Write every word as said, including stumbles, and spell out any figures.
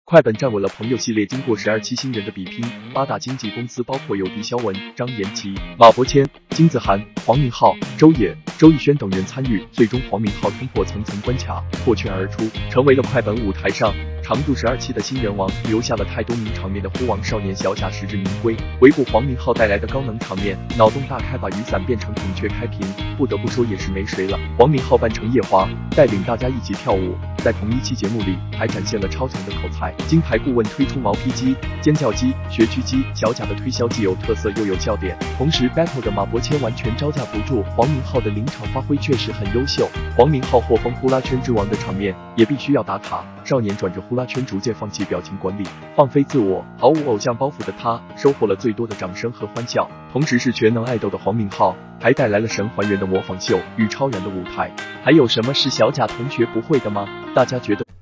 快本站稳了朋友系列经过十二期新人的比拼，八大经纪公司包括有狄肖文、张延琪、马伯骞、金子涵、黄明昊、周也、周逸轩等人参与，最终黄明昊突破层层关卡，破圈而出，成为了快本舞台上长度十二期的新人王，留下了太多名场面的呼王少年小贾实至名归。回顾黄明昊带来的高能场面，脑洞大开把雨伞变成孔雀开屏，不得不说也是没谁了。黄明昊扮成夜华，带领大家一起跳舞，在同一期节目里还展现了超强的口才。金牌顾问推出毛坯机、尖叫机、学区机，小贾的推销既有特色又有笑点，同时 battle 的马伯骞完全招架不住，黄明昊的临场发挥确实很优秀。黄明昊获封呼啦圈之王的场面也必须要打卡，少年转着呼啦圈逐渐放弃表情管理，放飞自我，毫无偶像包袱的他收获了最多的掌声和欢笑。同时是全能爱豆的黄明昊还带来了神还原的模仿秀与超燃的舞台。还有什么是小贾同学不会的吗？大家觉得